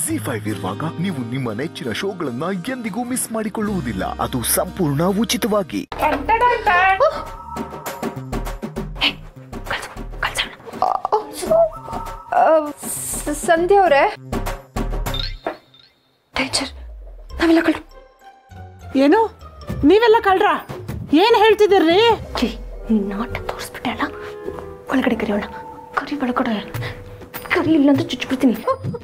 ZEE5 ಇರುವಾಗ ನೀವು ನಿಮ್ಮ ನೆಚ್ಚಿನ ಶೋಗಳನ್ನ ಎಂದಿಗೂ ಮಿಸ್ ಮಾಡಿಕೊಳ್ಳುವುದಿಲ್ಲ. ಅದು ಸಂಪೂರ್ಣ ಉಚಿತವಾಗಿ. ಸಂಧ್ಯಾ ಅವರೇ, ಟೀಚರ್ ನಾವೆಲ್ಲ ಕಳ್ರು. ಏನು ನೀವೆಲ್ಲ ಕಳ್ರ? ಏನ್ ಹೇಳ್ತಿದ್ದೀರ್ರಿ? ನಾಟ ತೋರಿಸ್ಬಿಟ್ಟೆ ಅಲ್ಲ, ಒಳಗಡೆ ಕರಿಯೋಣ. ಕರಿ ಒಳಗಡೆ ಕರಿ, ಇಲ್ಲ ಅಂತ ಚುಚ್ಬಿಡ್ತೀನಿ.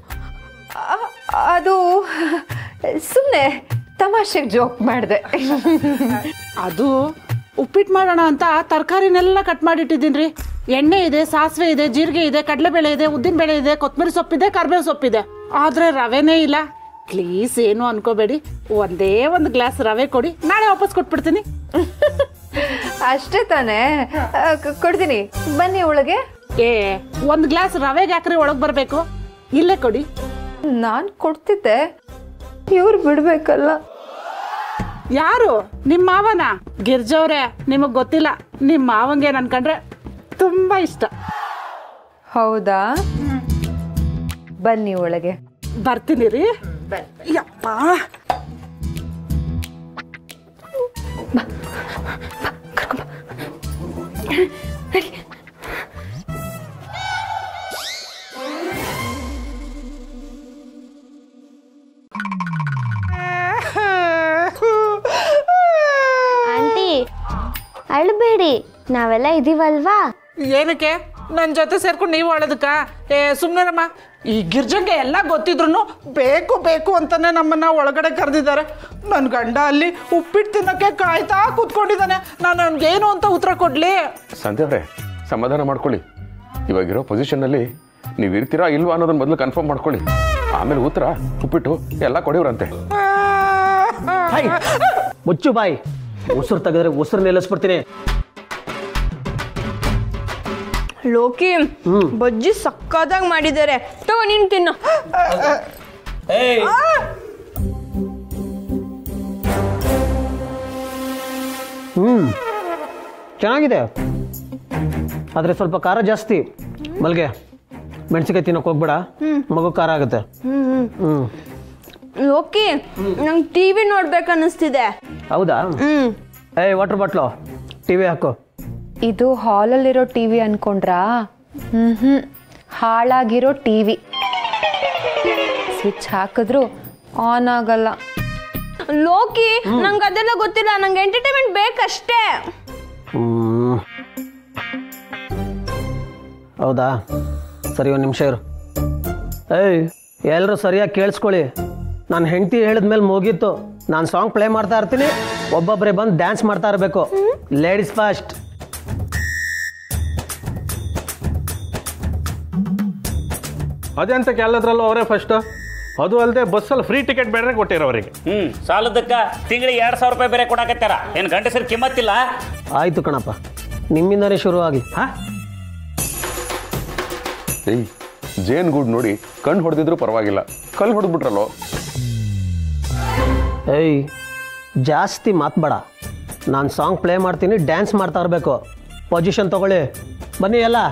ಅದು ಸುಮ್ಮನೆ ತಮಾಷೆಗೆ ಜೋಕ್ ಮಾಡಿದೆ. ಅದು ಉಪ್ಪಿಟ್ಟು ಮಾಡೋಣ ಅಂತ ತರಕಾರಿನೆಲ್ಲ ಕಟ್ ಮಾಡಿಟ್ಟಿದ್ದೀನಿ. ಎಣ್ಣೆ ಇದೆ, ಸಾಸಿವೆ ಇದೆ, ಜೀರಿಗೆ ಇದೆ, ಕಡಲೆಬೇಳೆ ಇದೆ, ಉದ್ದಿನಬೇಳೆ ಇದೆ, ಕೊತ್ತಂಬರಿ ಸೊಪ್ಪಿದೆ, ಕರಿಬೇವು ಸೊಪ್ಪಿದೆ. ಆದರೆ ರವೆನೇ ಇಲ್ಲ. ಪ್ಲೀಸ್ ಏನು ಅನ್ಕೋಬೇಡಿ, ಒಂದೇ ಒಂದು ಗ್ಲಾಸ್ ರವೆ ಕೊಡಿ, ನಾಳೆ ವಾಪಸ್ ಕೊಟ್ಬಿಡ್ತೀನಿ. ಅಷ್ಟೇ ತಾನೇ, ಕೊಡ್ತೀನಿ ಬನ್ನಿ ಒಳಗೆ. ಒಂದು ಗ್ಲಾಸ್ ರವೆಗೆ ಯಾಕ್ರಿ ಒಳಗೆ ಬರಬೇಕು? ಇಲ್ಲೇ ಕೊಡಿ. ನಾನು ಕೊಡ್ತಿದ್ದೆ, ಇವ್ರು ಬಿಡ್ಬೇಕಲ್ಲ. ಯಾರು? ನಿಮ್ಮ ಮಾವನ? ಗಿರ್ಜವ್ರೆ, ನಿಮಗೆ ಗೊತ್ತಿಲ್ಲ, ನಿಮ್ಮ ಮಾವಂಗೆ ನನ್ಕಂಡ್ರೆ ತುಂಬಾ ಇಷ್ಟ. ಹೌದಾ? ಬನ್ನಿ ಒಳಗೆ. ಬರ್ತೀನಿ ರೀ. ಯಪ್ಪ, ಆಂಟಿ ಅಳ್ಬೇಡಿ, ನಾವೆಲ್ಲ ಇದೀವಲ್ವಾ. ಏನಕ್ಕೆ ನನ್ನ ಜೊತೆ ಸೇರ್ಕೊಂಡು ನೀವು ಅಳೋದಕ್ಕ? ಸುಮ್ಮನೆರಮ್ಮ. ಈ ಗಿರ್ಜಂಗೆ ಎಲ್ಲ ಗೊತ್ತಿದ್ರು ಬೇಕು ಬೇಕು ಅಂತಾನೆ ನಮ್ಮನ್ನ ಒಳಗಡೆ ಕರೆದಿದ್ದಾರೆ. ನನ್ನ ಗಂಡ ಅಲ್ಲಿ ಉಪ್ಪಿಟ್ಟು ತಿನ್ನೋಕ್ಕೆ ಕಾಯ್ತಾ ಕೂತ್ಕೊಂಡಿದ್ದಾನೆ. ನಾನು ಅವ್ನಿಗೇನು ಅಂತ ಉತ್ತರ ಕೊಡ್ಲಿ? ಸಂಧ್ಯವ್ರೆ, ಸಮಾಧಾನ ಮಾಡ್ಕೊಳ್ಳಿ. ಇವಾಗಿರೋ ಪೊಸಿಷನ್ನಲ್ಲಿ ನೀವು ಇರ್ತೀರಾ ಇಲ್ವಾ ಅನ್ನೋದನ್ನ ಮೊದಲು ಕನ್ಫರ್ಮ್ ಮಾಡ್ಕೊಳ್ಳಿ. ಆಮೇಲೆ ಉತ್ತರ ಉಪ್ಪಿಟ್ಟು ಎಲ್ಲ ಕೊಡಿವ್ರಂತೆ. ಮುಚ್ಚು ಬಾಯಿ, ಉಸಿರು ತೆಗೆದ್ರೆ ಉಸಿರು ನಿಲ್ಲಿಸ್ಬಿಡ್ತೀನಿ. ಲೋಕಿ, ಬಜ್ಜಿ ಸಕ್ಕದಾಗಿ ಮಾಡಿದ್ದಾರೆ, ತಗೋ ನೀನು ತಿನ್ನು. ಚೆನ್ನಾಗಿದೆ, ಆದರೆ ಸ್ವಲ್ಪ ಖಾರ ಜಾಸ್ತಿ. ಮಲ್ಗೆ ಮೆಣಸಿಕಾಯಿ ತಿನ್ನೋಕೆ ಹೋಗ್ಬೇಡ, ಮಗು ಖಾರ ಆಗುತ್ತೆ. ಲೋಕಿ, ನಂಗೆ ಟಿವಿ ನೋಡ್ಬೇಕು ಅನ್ನಿಸ್ತಿದೆ. ಹೌದಾ? ವಾಟರ್ ಬಾಟ್ಲು, ಟಿವಿ ಹಾಕು. ಇದು ಹಾಲಲ್ಲಿರೋ ಟಿವಿ ಅನ್ಕೊಂಡ್ರಾ? ಹಾಳಾಗಿರೋ ಟಿವಿ. ಸ್ವಿಚ್ ಹಾಕಿದ್ರು ಆನ್ ಆಗಲ್ಲ. ಲೋಕಿ, ನಂಗೆ ಅದೆಲ್ಲ ಗೊತ್ತಿಲ್ಲ, ನಂಗೆ ಎಂಟರ್ಟೈನ್ಮೆಂಟ್ ಬೇಕಷ್ಟೇ. ಹೌದಾ? ಸರಿ, ಒಂದು ನಿಮಿಷ ಇರು. ಎಲ್ಲರೂ ಸರಿಯಾಗಿ ಕೇಳಿಸ್ಕೊಳ್ಳಿ. ನಾನು ಹೆಂಡತಿ ಹೇಳಿದ್ಮೇಲೆ ಮುಗೀತು. ನಾನು ಸಾಂಗ್ ಪ್ಲೇ ಮಾಡ್ತಾ ಇರ್ತೀನಿ, ಒಬ್ಬೊಬ್ಬರೇ ಬಂದು ಡ್ಯಾನ್ಸ್ ಮಾಡ್ತಾ ಇರಬೇಕು. Ladies first. ಅದೇ ಅಂತ ಎಲ್ಲದ್ರಲ್ಲೂ ಅವರೇ ಫಸ್ಟ್. ಅದು ಅಲ್ಲದೆ ಬಸ್ಸಲ್ಲಿ ಫ್ರೀ ಟಿಕೆಟ್ ಬೇರೆ ಕೊಟ್ಟಿರೋ ಅವರಿಗೆ. ಸಾಲದಕ್ಕ ತಿಂಗಳಿಗೆ 2,000 ರೂಪಾಯಿ ಬೇರೆ ಕೊಡಾಕತ್ತಾರ. ಏನು ಗಂಡಸರು ಕಿಮ್ಮತ್ತಿಲ್ಲ? ಆಯ್ತು ಕಣಪ್ಪ, ನಿಮ್ಮಿಂದನೇ ಶುರು ಆಗಲಿ. ಜೇನ್ ಗೂಡ್ ನೋಡಿ ಕಣ್ಣು ಹೊಡೆದಿದ್ರು ಪರವಾಗಿಲ್ಲ, ಕಲ್ಲು ಹೊಡೆದ್ಬಿಟ್ರಲ್ಲೋ. ಜಾಸ್ತಿ ಮಾತ್ಬೇಡ. ನಾನು ಸಾಂಗ್ ಪ್ಲೇ ಮಾಡ್ತೀನಿ, ಡ್ಯಾನ್ಸ್ ಮಾಡ್ತಾ ಇರಬೇಕು. ಪೊಸಿಷನ್ ತಗೊಳ್ಳಿ, ಬನ್ನಿ ಎಲ್ಲ.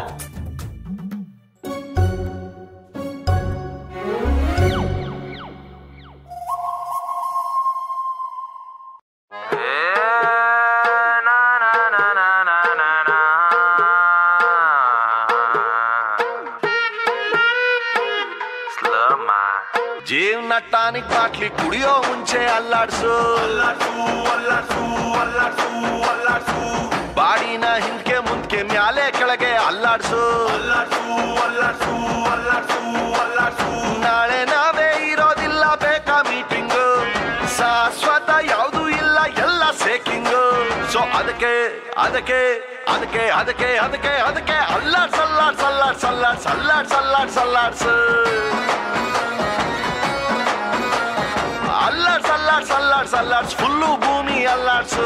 ಜೀವನ ಟಾನಿಕ್ ಬಾಟ್ಲಿ ಕುಡಿಯೋ ಮುಂಚೆ ಅಲ್ಲಾಡ್ಸು, ಬಾಡಿನ ಹಿಂದ್ಕೆ ಮುಂದ್ಕೆ ಮ್ಯಾಲೆ ಕೆಳಗೆ ಅಲ್ಲಾಡ್ಸು. ನಾಳೆ ನಾವೇ ಇರೋದಿಲ್ಲ, ಬೇಕಾ ಮೀಟಿಂಗು, ಶಾಶ್ವತ ಯಾವುದು ಇಲ್ಲ, ಎಲ್ಲ ಸೇಕಿಂಗು. ಸೊ ಅದಕ್ಕೆ ಅದಕ್ಕೆ ಅದಕ್ಕೆ ಅದಕ್ಕೆ ಅದಕ್ಕೆ ಅದಕ್ಕೆ ಅಲ್ಲಾಡ್ಸ್ ಅಲ್ಲಾಡ್ಸ್ ಅಲ್ಲಾಡ್ಸ್ ಅಲ್ಲಾಡ್ಸ್ ಅಲ್ಲಾಡ್ಸ್ ಅಲ್ಲಾಡ್ಸ್ ಅಲ್ಲಾಡ್ಸು. ಅಲ್ಲಾಡ್ಸ್ ಅಲ್ಲಾಡ್ಸ್ ಅಲ್ಲಾಡ್ಸ್ ಅಲ್ಲಾಡ್ಸ್ ಫುಲ್ಲು ಭೂಮಿ ಅಲ್ಲಾಡ್ಸು.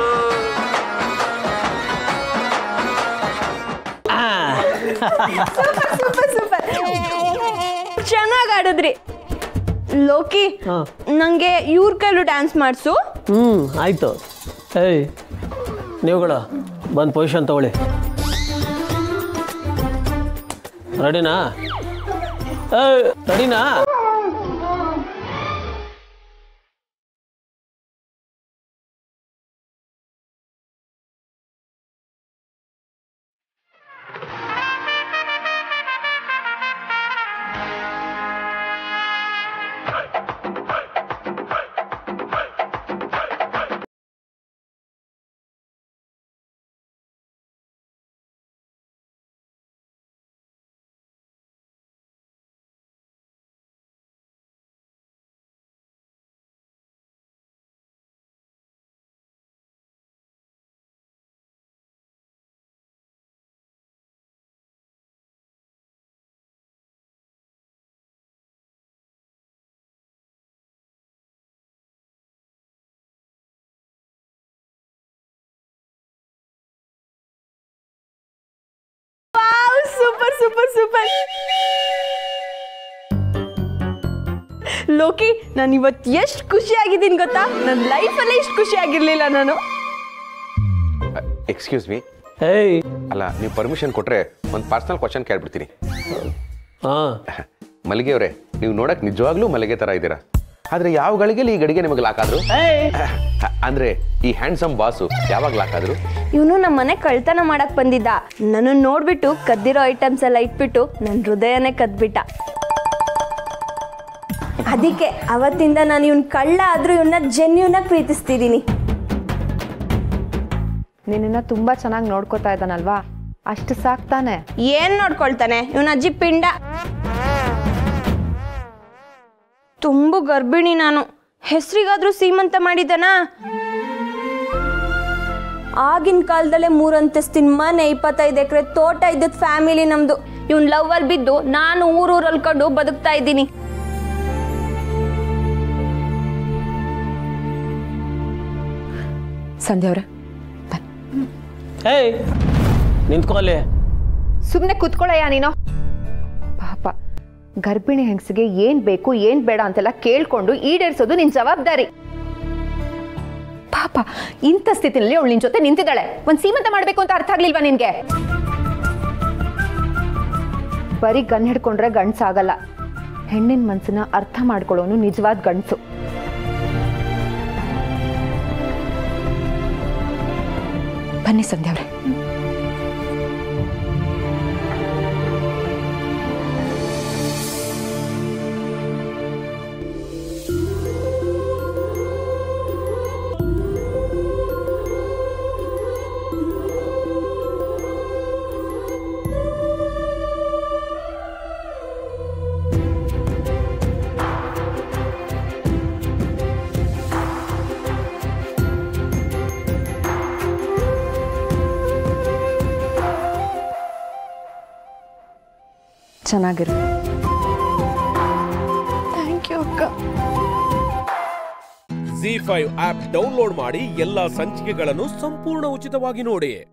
ಚೆನ್ನಾಗಿ ಆಡಿದ್ರಿ. ಲೋಕಿ, ನಂಗೆ ಇವ್ರ ಕೈಲೂ ಡ್ಯಾನ್ಸ್ ಮಾಡಿಸು. ಆಯ್ತು. ನೀವುಗಳು ಬಂದು ಪೊಸಿಷನ್ ತಗೊಳ್ಳಿ. ರೆಡಿನಾ? ರೆಡಿನಾ? Super super. ಲೋಕಿ, ನಾನು ಇವತ್ತು ಎಷ್ಟು ಖುಷಿಯಾಗಿದ್ದೀನಿ ಗೊತ್ತಾ? ನನ್ನ ಲೈಫಲ್ಲೇ ಇಷ್ಟು ಖುಷಿ ಆಗಿರ್ಲಿಲ್ಲ ನಾನು. Excuse me. ಏಯ್ ಅಲ್ಲ, ನೀವು ಪರ್ಮಿಷನ್ ಕೊಟ್ರೆ ಒಂದು ಪರ್ಸನಲ್ ಕ್ವಶನ್ ಕೇಳ್ಬಿಡ್ತೀನಿ. ಹಾಂ, ಮಲ್ಲಿಗೆ ಅವರೇ, ನೀವು ನೋಡಕ್ ನಿಜವಾಗ್ಲೂ ಮಲ್ಲಿಗೆ ತರ ಇದ್ದೀರಾ. ಆದ್ರೆ ಯಾವ ಗಳಿಗೆಲಿ ಈ ಗಡಿಗೆ ನಿಮಗೆ ಲಾಕ್ ಆದ್ರು? ಅಂದ್ರೆ ಈ ಹ್ಯಾಂಡ್ಸಮ್ ಬಾಸು ಯಾವಾಗ ಲಾಕ್ ಆದ್ರು? ಇವನು ನಮ್ಮ ಮನೆ ಕಳ್ತನ ಮಾಡಕ್ ಬಂದಿದ್ದ. ನನ್ನ ನೋಡ್ಬಿಟ್ಟು ಕದ್ದಿರೋ ಐಟಮ್ಸ್ ಎಲ್ಲ ಇಟ್ಬಿಟ್ಟು ನನ್ನ ಹೃದಯನೇ ಕದ್ಬಿಟ್ಟ. ಅದಕ್ಕೆ ಅವತ್ತಿಂದ ನಾನು ಇವನ್ ಕಳ್ಳ ಆದ್ರೂ ಇವನ್ನ ಜೆನ್ಯೂನ್ ಆಗಿ ಪ್ರೀತಿಸ್ತಿದ್ದೀನಿ. ನಿನ್ನ ತುಂಬಾ ಚೆನ್ನಾಗಿ ನೋಡ್ಕೋತಾ ಇದ್ದಾನಲ್ವಾ, ಅಷ್ಟು ಸಾಕ್ತಾನೆ. ಏನ್ ನೋಡ್ಕೊಳ್ತಾನೆ ಇವನ ಅಜ್ಜಿ ಪಿಂಡ. ತುಂಬಾ ಗರ್ಭಿಣಿ ನಾನು. ಹೆಸರಿಗಾದ್ರೂ ಸೀಮಂತ ಮಾಡಿದನ. ಆಗಿನ ಕಾಲದಲ್ಲೇ 3 ಅಂತಸ್ತಿನ ಮನೆ, 25 ಎಕರೆ ತೋಟ ಇದ್ದದ್ ಫ್ಯಾಮಿಲಿ ನಮ್ದು. ಇವನ್ ಲವ್ ಅಲ್ಲಿ ಬಿದ್ದು ನಾನು ಊರೂರ್ ಅಲ್ಕೊಂಡು ಬದುಕ್ತಾ ಇದ್ದೀನಿ. ಸಂಧ್ಯಾ ಅವ್ರೆ, ಏಯ್ ನಿಂತ್ಕೊಳ್ಳಿ. ಸುಮ್ಮನೆ ಕೂತ್ಕೊಳ್ಳಯ್ಯ ನೀನು. ಪಾಪ ಗರ್ಭಿಣಿ ಹೆಂಗಸಿಗೆ ಏನ್ ಬೇಕು ಏನ್ ಬೇಡ ಅಂತೆಲ್ಲ ಕೇಳ್ಕೊಂಡು ಈಡೇರಿಸೋದು ನಿನ್ ಜವಾಬ್ದಾರಿ. ಪಾಪ ಇಂಥ ಸ್ಥಿತಿನಲ್ಲಿ ಅವಳು ನಿನ್ ಜೊತೆ ನಿಂತಿದ್ದಾಳೆ. ಒಂದ್ ಸೀಮಂತ ಮಾಡ್ಬೇಕು ಅಂತ ಅರ್ಥ ಆಗ್ಲಿಲ್ವಾ ನಿನ್ಗೆ? ಬರೀ ಗನ್ ಹಿಡ್ಕೊಂಡ್ರೆ ಗಂಡ್ಸಾಗಲ್ಲ. ಹೆಣ್ಣಿನ ಮನ್ಸನ್ನ ಅರ್ಥ ಮಾಡ್ಕೊಳ್ಳೋನು ನಿಜವಾದ ಗಂಡ್ಸು. ಬನ್ನಿ ಸಂಧ್ಯಾ ಅವ್ರೆ. ಚೆನ್ನಾಗಿರು. ಥ್ಯಾಂಕ್ ಯು ಅಕ್ಕ. ZEE5 ಆಪ್ ಡೌನ್ಲೋಡ್ ಮಾಡಿ ಎಲ್ಲಾ ಸಂಚಿಕೆಗಳನ್ನು ಸಂಪೂರ್ಣ ಉಚಿತವಾಗಿ ನೋಡಿ.